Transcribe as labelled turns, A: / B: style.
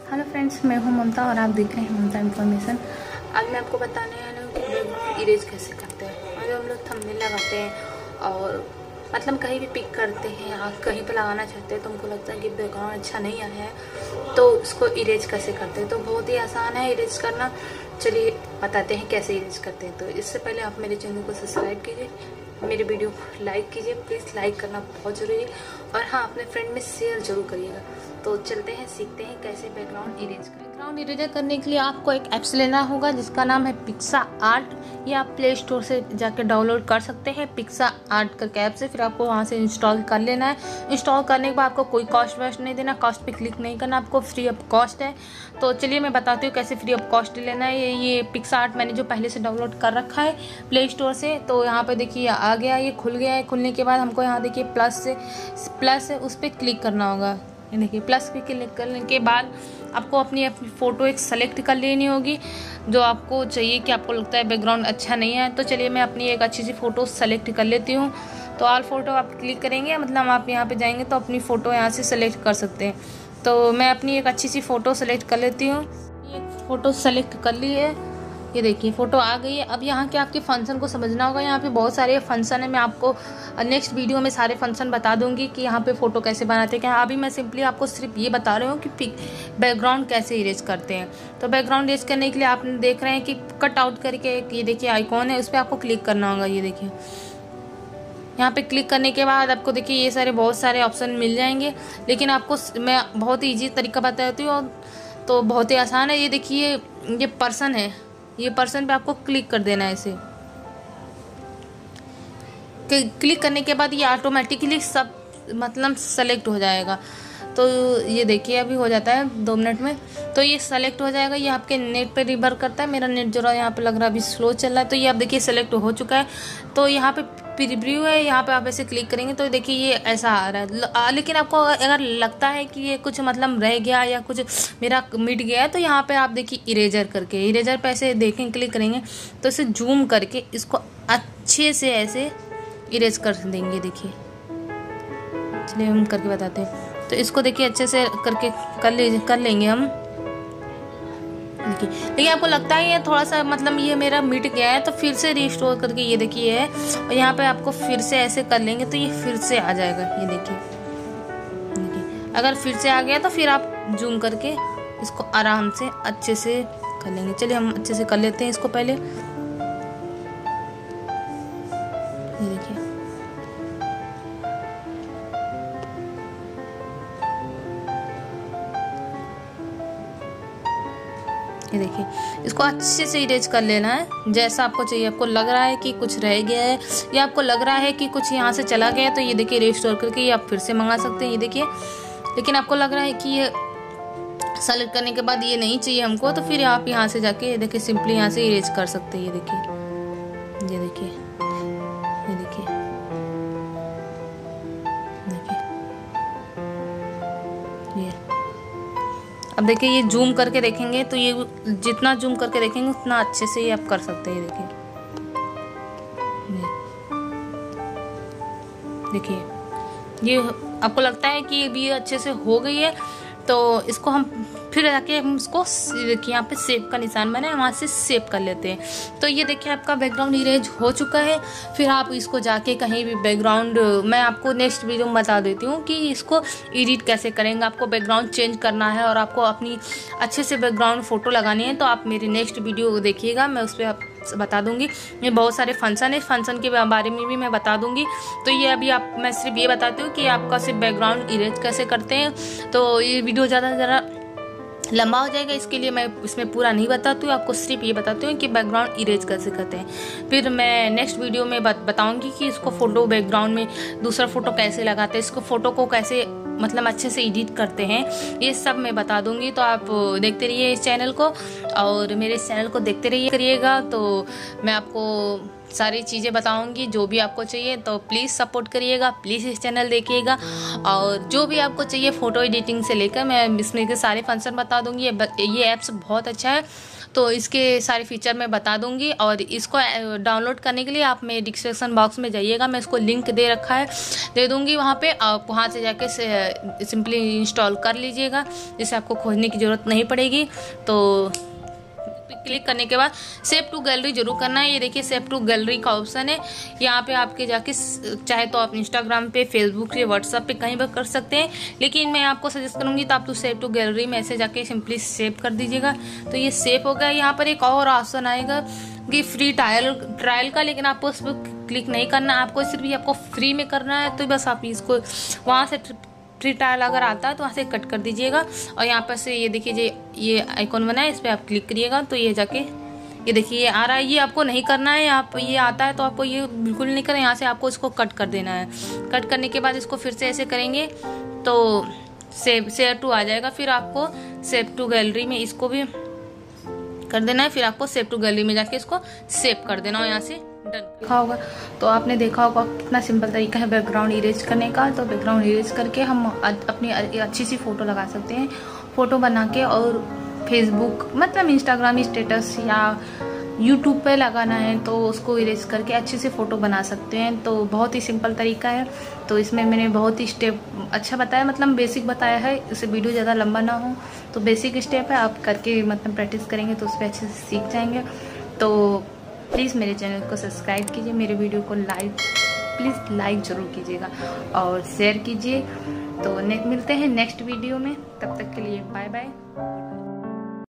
A: Hello friends, मैं हूं ममता और आप देख रहे हैं ममता इन्फॉर्मेशन। आज मैं आपको बताने वाला हूं कि बैकग्राउंड इरेज कैसे करते हैं। और हम लोग थंबनेल लगाते हैं और मतलब कहीं भी पिक करते हैं, आप कहीं पर लगाना चाहते हैं तो हमको लगता है कि बैकग्राउंड अच्छा नहीं आया है, तो उसको इरेज कैसे करते हैं। तो बहुत ही आसान है इरेज करना। चलिए बताते हैं कैसे इरेज करते हैं। तो इससे पहले आप मेरे चैनल को सब्सक्राइब कीजिए, मेरे वीडियो को लाइक कीजिए, प्लीज़ लाइक करना बहुत ज़रूरी है। और हाँ, अपने फ्रेंड में शेयर जरूर करिएगा। तो चलते हैं, सीखते हैं कैसे बैकग्राउंड इरेज करें। बैकग्राउंड इरेजर करने के लिए आपको एक ऐप्स लेना होगा जिसका नाम है पिक्साआर्ट। ये आप प्ले स्टोर से जाकर डाउनलोड कर सकते हैं पिक्साआर्ट करके ऐप से। फिर आपको वहाँ से इंस्टॉल कर लेना है। इंस्टॉल करने के बाद आपको कोई कॉस्ट वेस्ट नहीं देना, कॉस्ट पे क्लिक नहीं करना, आपको फ्री ऑफ कॉस्ट है। तो चलिए मैं बताती हूँ कैसे फ्री ऑफ कॉस्ट लेना है। ये पिक्साआर्ट मैंने जो पहले से डाउनलोड कर रखा है प्ले स्टोर से। तो यहाँ पे देखिए आ गया, ये खुल गया है। खुलने के बाद हमको यहाँ देखिए प्लस है, उस पर क्लिक करना होगा। ये देखिए प्लस पे क्लिक करने के बाद आपको अपनी फ़ोटो एक सेलेक्ट कर लेनी होगी जो आपको चाहिए, कि आपको लगता है बैकग्राउंड अच्छा नहीं है। तो चलिए मैं अपनी एक अच्छी सी फ़ोटो सेलेक्ट कर लेती हूँ। तो ऑल फोटो आप क्लिक करेंगे, मतलब आप यहाँ पे जाएंगे तो अपनी फ़ोटो यहाँ से सेलेक्ट कर सकते हैं। तो मैं अपनी एक अच्छी सी फ़ोटो सेलेक्ट कर लेती हूँ। एक फ़ोटो सेलेक्ट कर ली है, ये देखिए फ़ोटो आ गई है। अब यहाँ के आपके फंक्शन को समझना होगा। यहाँ पे बहुत सारे फंक्शन है, मैं आपको नेक्स्ट वीडियो में सारे फंक्शन बता दूंगी कि यहाँ पे फ़ोटो कैसे बनाते हैं। क्या अभी मैं सिंपली आपको सिर्फ ये बता रही हूँ कि बैकग्राउंड कैसे इरेज करते हैं। तो बैकग्राउंड इरेज करने के लिए आप देख रहे हैं कि कट आउट करके एक ये देखिए आइकॉन है, उस पर आपको क्लिक करना होगा। ये देखिए यहाँ पे क्लिक करने के बाद आपको देखिए ये सारे बहुत सारे ऑप्शन मिल जाएंगे, लेकिन आपको मैं बहुत ही ईजी तरीका बताती हूँ। तो बहुत ही आसान है। ये देखिए ये पर्सन है, ये पर्सन पे आपको क्लिक कर देना है। इसे क्लिक करने के बाद ये ऑटोमेटिकली सब मतलब सेलेक्ट हो जाएगा। तो ये देखिए अभी हो जाता है 2 मिनट में, तो ये सेलेक्ट हो जाएगा। ये आपके नेट पे रिवर करता है। मेरा नेट जरा यहाँ पे लग रहा है अभी स्लो चल रहा है। तो ये आप देखिए सेलेक्ट हो चुका है। तो यहाँ पे प्रीव्यू है, यहाँ पे आप ऐसे क्लिक करेंगे तो देखिए ये ऐसा आ रहा है। लेकिन आपको अगर लगता है कि ये कुछ मतलब रह गया या कुछ मेरा मिट गया है, तो यहाँ पे आप देखिए इरेजर करके, इरेजर पे ऐसे देखें क्लिक करेंगे तो इसे जूम करके इसको अच्छे से ऐसे इरेज कर देंगे। देखिए चलिए हम करके बताते हैं। तो इसको देखिए अच्छे से करके कर लेंगे हम। देखिए लेकिन आपको लगता है ये थोड़ा सा मतलब ये मेरा मिट गया है, तो फिर से रिस्टोर करके ये देखिए है, और यहाँ पे आपको फिर से ऐसे कर लेंगे तो ये फिर से आ जाएगा। ये देखिए अगर फिर से आ गया तो फिर आप जूम करके इसको आराम से अच्छे से कर लेंगे। चलिए हम अच्छे से कर लेते हैं इसको पहले। ये देखिए ये देखिए इसको अच्छे से इरेज कर लेना है जैसा आपको चाहिए। आपको लग रहा है कि कुछ रह गया है या आपको लग रहा है कि कुछ यहाँ से चला गया है, तो ये देखिए रिस्टोर करके ये आप फिर से मंगा सकते हैं। ये देखिए लेकिन आपको लग रहा है कि ये सेलेक्ट करने के बाद ये नहीं चाहिए हमको, तो फिर आप यहाँ से जाके देखिए सिंपली यहाँ से इरेज कर सकते हैं। ये देखिए ये देखिए ये देखिए देखिए ये अब देखिए ये जूम करके देखेंगे तो ये जितना जूम करके देखेंगे उतना अच्छे से ये आप कर सकते हैं। देखिए ये आपको लगता है कि ये भी अच्छे से हो गई है, तो इसको हम फिर जाके हम इसको देखिए यहाँ पे सेव का निशान बना है, वहाँ से सेव कर लेते हैं। तो ये देखिए आपका बैकग्राउंड इरेज हो चुका है। फिर आप इसको जाके कहीं भी बैकग्राउंड, मैं आपको नेक्स्ट वीडियो में बता देती हूँ कि इसको एडिट कैसे करेंगे। आपको बैकग्राउंड चेंज करना है और आपको अपनी अच्छे से बैकग्राउंड फ़ोटो लगानी है, तो आप मेरी नेक्स्ट वीडियो देखिएगा, मैं उस पर आप बता दूंगी। ये बहुत सारे फंक्शन है, फंक्शन के बारे में भी मैं बता दूंगी। तो ये अभी मैं सिर्फ ये बताती हूँ कि आपका सिर्फ बैकग्राउंड इरेज कैसे करते हैं। तो ये वीडियो ज़्यादा लंबा हो जाएगा, इसके लिए मैं इसमें पूरा नहीं बताती हूँ, आपको सिर्फ ये बताती हूँ कि बैकग्राउंड इरेज कैसे करते हैं। फिर मैं नेक्स्ट वीडियो में बताऊँगी कि इसको फ़ोटो बैकग्राउंड में दूसरा फ़ोटो कैसे लगाते हैं, इसको फ़ोटो को कैसे मतलब अच्छे से एडिट करते हैं, ये सब मैं बता दूंगी। तो आप देखते रहिए इस चैनल को, और मेरे इस चैनल को देखते रहिए करिएगा। तो मैं आपको सारी चीज़ें बताऊंगी जो भी आपको चाहिए। तो प्लीज़ सपोर्ट करिएगा, प्लीज़ इस चैनल देखिएगा, और जो भी आपको चाहिए फ़ोटो एडिटिंग से लेकर मैं इसमें के सारे फंक्शन बता दूंगी। ये ऐप्स बहुत अच्छा है। तो इसके सारे फीचर मैं बता दूंगी। और इसको डाउनलोड करने के लिए आप मेरे डिस्क्रिप्शन बॉक्स में जाइएगा, मैं इसको लिंक दे रखा है, दे दूंगी वहाँ पे। आप वहाँ से जाके सिंपली इंस्टॉल कर लीजिएगा, जिससे आपको खोजने की ज़रूरत नहीं पड़ेगी। तो क्लिक करने के बाद सेव टू गैलरी जरूर करना है। ये देखिए सेव टू गैलरी का ऑप्शन है, यहाँ पे आपके जाके चाहे तो आप इंस्टाग्राम पे, फेसबुक पे, व्हाट्सएप पे कहीं भी कर सकते हैं, लेकिन मैं आपको सजेस्ट करूंगी तो आप तो सेव टू गैलरी में ऐसे जाके सिंपली सेव कर दीजिएगा। तो ये सेव हो गया। यहाँ पर एक और ऑप्शन आएगा कि फ्री ट्रायल का, लेकिन आपको उस पर क्लिक नहीं करना, आपको सिर्फ आपको फ्री में करना है। तो बस आप इसको वहाँ से फ्री ट्रायल अगर आता है तो वहाँ से कट कर दीजिएगा और यहाँ पर से ये देखिए ये आइकॉन बना है, इस पर आप क्लिक करिएगा तो ये जाके ये देखिए ये आ रहा है। ये आपको नहीं करना है, आप ये आता है तो आपको ये बिल्कुल नहीं करना, यहाँ से आपको इसको कट कर देना है। कट करने के बाद इसको फिर से ऐसे करेंगे तो सेव टू आ जाएगा। फिर आपको सेव टू गैलरी में इसको भी कर देना है, फिर आपको सेव टू गैलरी में जाके इसको सेव कर देना और यहाँ से देखा होगा तो आपने देखा होगा कितना सिंपल तरीका है बैकग्राउंड इरेज करने का। तो बैकग्राउंड इरेज करके हम अपनी अच्छी सी फ़ोटो लगा सकते हैं, फ़ोटो बना के, और फेसबुक मतलब इंस्टाग्राम स्टेटस या यूट्यूब पे लगाना है तो उसको इरेज करके अच्छे से फ़ोटो बना सकते हैं। तो बहुत ही सिंपल तरीका है। तो इसमें मैंने बहुत ही स्टेप अच्छा बताया, मतलब बेसिक बताया है, इससे वीडियो ज़्यादा लंबा ना हो। तो बेसिक स्टेप है, आप करके मतलब प्रैक्टिस करेंगे तो उस पर अच्छे से सीख जाएंगे। तो प्लीज़ मेरे चैनल को सब्सक्राइब कीजिए, मेरे वीडियो को प्लीज़ लाइक ज़रूर कीजिएगा और शेयर कीजिए। तो मिलते हैं नेक्स्ट वीडियो में, तब तक के लिए बाय बाय।